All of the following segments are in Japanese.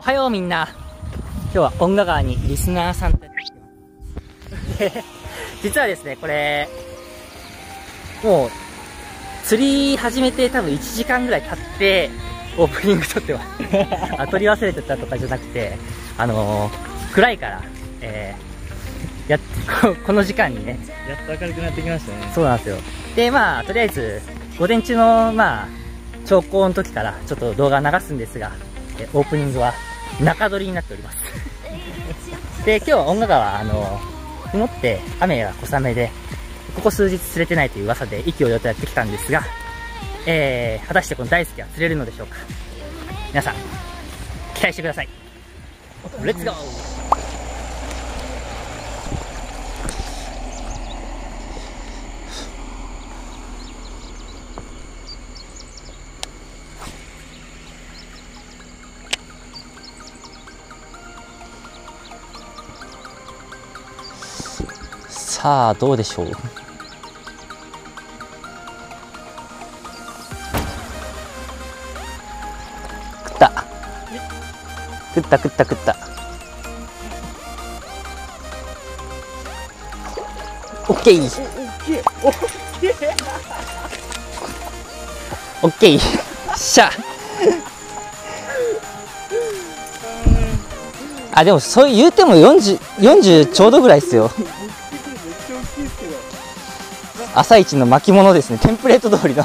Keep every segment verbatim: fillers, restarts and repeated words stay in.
はようみんな。今日は音楽川にリスナーさんとやってきてます。実はですね、これ、もう、釣り始めて多分いちじかんぐらい経って、オープニング撮ってます。あ、撮り忘れてたとかじゃなくて、あのー、暗いから、えー、やっこ、この時間にね。 やっと明るくなってきましたね。 そうなんですよ。で、まあ、とりあえず、午前中の、まあ、長考の時から、ちょっと動画流すんですが、えオープニングは、中撮りになっております。で、今日は音楽川は、あのー、曇って雨が小雨で、ここ数日釣れてないという噂で、意気揚々とやってきたんですが、えー、果たしてこの大輔は釣れるのでしょうか。皆さん、期待してください。レッツゴー。さあ、どうでしょう。食った食った食った食ったオッケーオッケーしゃあ。でもそう言うてもよんじゅう、よんじゅうちょうどぐらいですよ。朝一の巻物ですね。テンプレート通りの。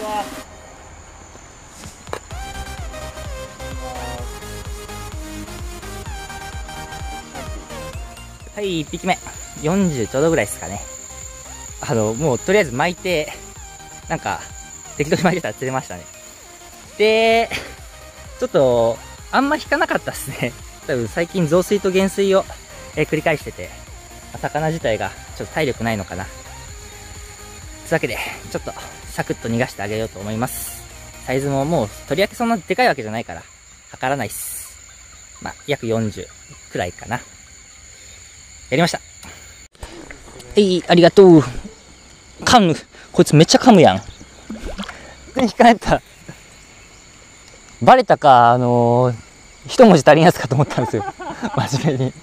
はい、いっぴきめ。よんじゅうちょうどぐらいですかね。あの、もうとりあえず巻いて、なんか、適当に巻いてたら釣れましたね。で、ちょっと、あんま引かなかったですね。多分最近増水と減水を、えー繰り返してて、魚自体がちょっと体力ないのかな。というわけで、ちょっと、サクッと逃がしてあげようと思います。サイズももう、とりわけそんなでかいわけじゃないから、測らないっす。まあ、約よんじゅうくらいかな。やりました。はい、ありがとう。噛む。こいつめっちゃ噛むやん。全然引かないた。バレたか、あのー、一文字足りんやつかと思ったんですよ。真面目に。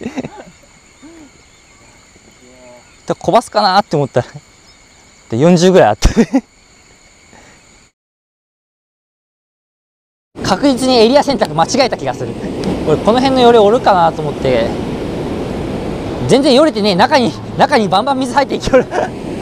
小バスかなーって思ったら。で、よんじゅうぐらいあった。確実にエリア選択間違えた気がする。俺、この辺のよれおるかなと思って。全然よれてねえ。中に、中にバンバン水入っていきよる。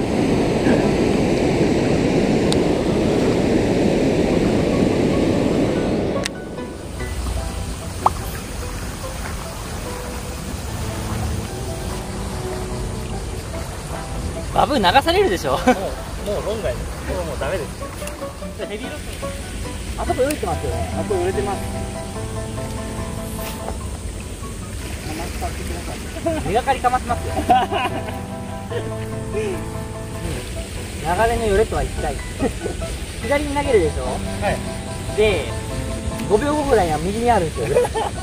バブー流されるでしょ。もう、もう論外です。もう、もうダメです。ヘビーロス。あそこ売れてますよね。あそこ売れてます。根がかりかましますよ。流れのよれとは一体。左に投げるでしょ。はい。で、ごびょうごぐらいには右にあるんですよ。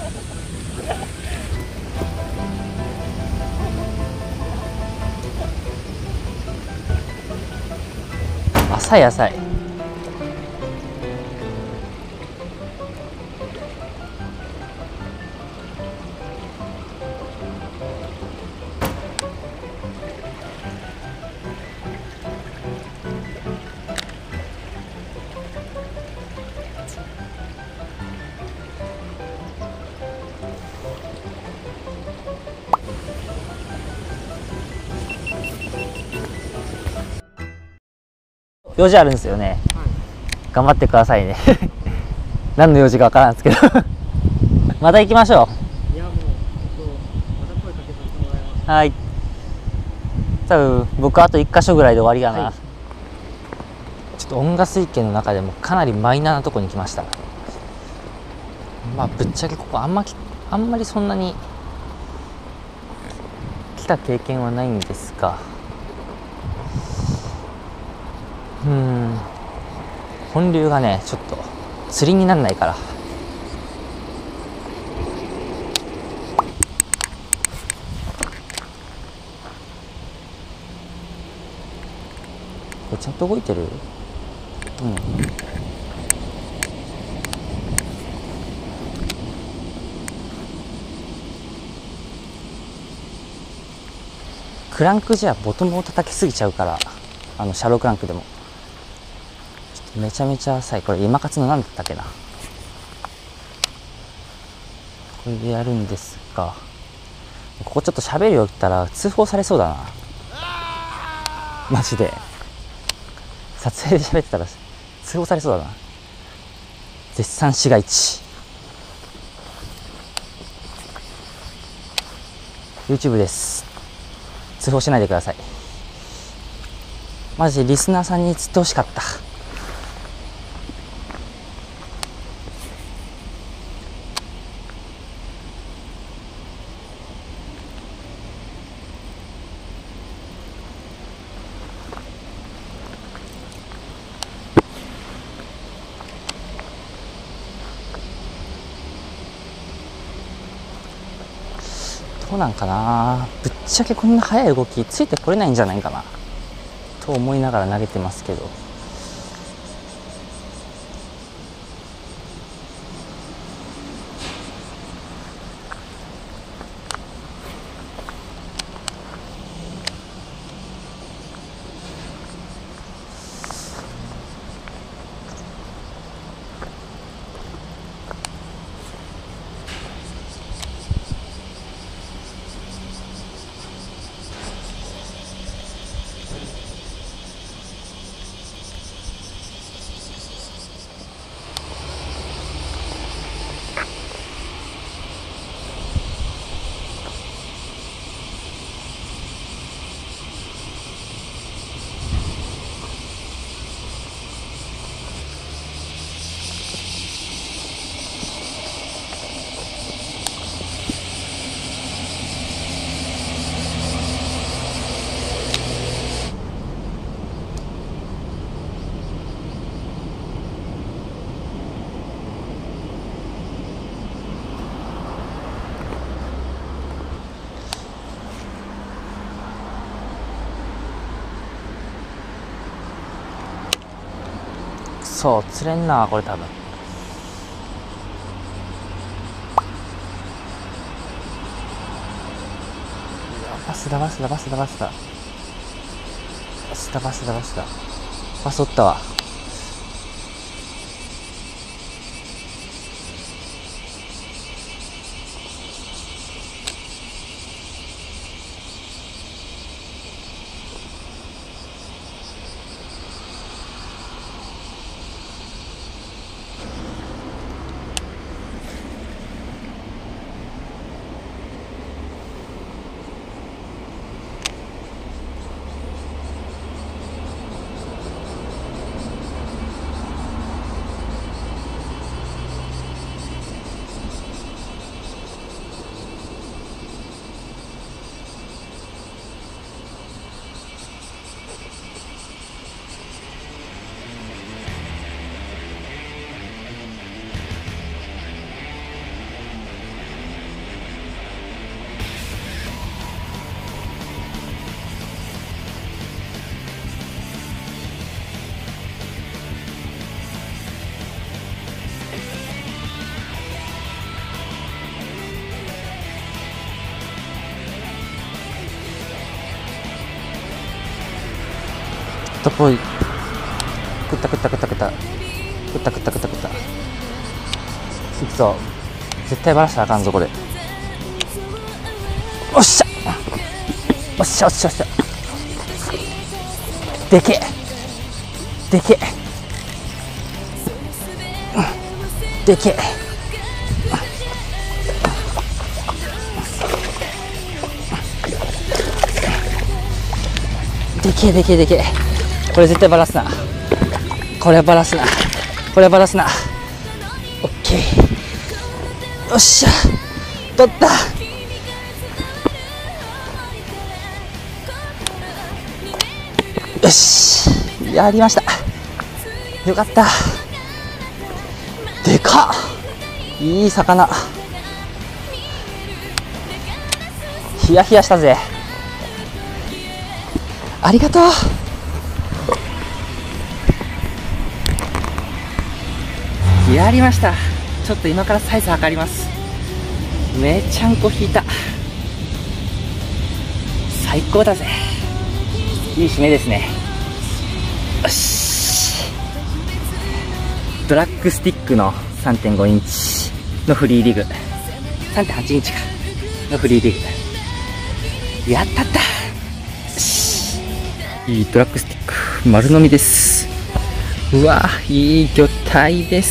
浅い浅い。用事あるんですよね、はい、頑張ってくださいね。何の用事かわからんですけど。また行きましょう。いやもうまた声かけさせてもらいます。はい、多分僕あといっかしょぐらいで終わりやな、はい、ちょっと恩賀水系の中でもかなりマイナーなとこに来ました。まあぶっちゃけここあんまあんまりそんなに来た経験はないんですが、うーん、本流がねちょっと釣りになんないから。これちゃんと動いてる？うん。 クランクじゃボトムを叩きすぎちゃうから、あのシャロークランクでもちょっとめちゃめちゃ浅い。これ今勝の何だったっけな、これでやるんですが、ここちょっと喋るよって言ったら通報されそうだな、マジで。撮影で喋ってたら通報されそうだな。絶賛市街地 YouTube です。通報しないでください。マジでリスナーさんに釣ってほしかった。どうなんかな、ぶっちゃけこんな速い動きついてこれないんじゃないかなと思いながら投げてますけど、そう釣れんなこれ多分。バスだバスだバスだバスだバスだバスだバスだバスおったわ。とっぽい。くったくったくったくったくったくったくったくった。いくぞ。絶対バラしたらあかんぞこれ。おっしゃおっしゃおっしゃおっしゃ。でけでけでけでけでけでけ。これ絶対バラすな。これはバラすな。これはバラすな。オッケー。よっしゃ。取った。よし。やりました。よかった。でかっ。いい魚。ヒヤヒヤしたぜ。ありがとう。やりました。ちょっと今からサイズ測ります。めちゃんこ引いた。 最高だぜ。いい締めですね。よし。ドラッグスティックの さんてんごインチのフリーリグ、さんてんはちインチかのフリーリグ、やったった。よし。いいドラッグスティック丸飲みです。うわ、いい魚体です。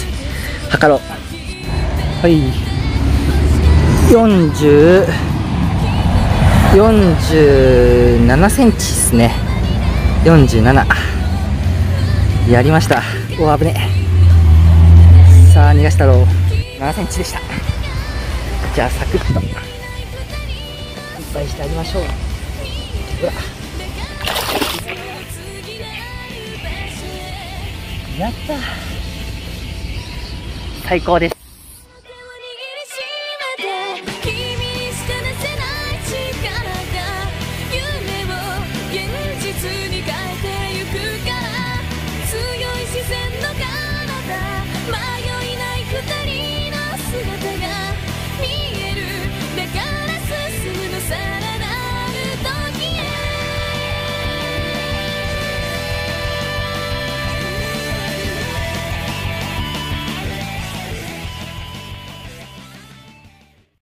測ろう。はい、よんじゅう、よんじゅうななセンチですね。よんじゅうなな。やりました。お、危ねえ。さあ、逃がしたろう。ななセンチでした。じゃあ、サクッといっぱいしてあげましょう。うわ、やった。最高です。